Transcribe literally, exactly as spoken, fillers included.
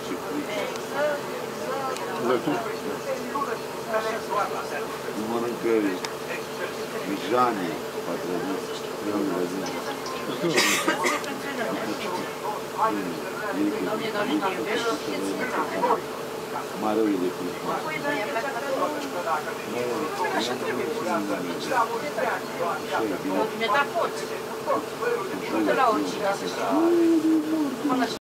ce frică. Nu mănâncă mijane, patrăniți, eu nu le zic. Marău e de frică. Ne da poți. Nu te la oricine.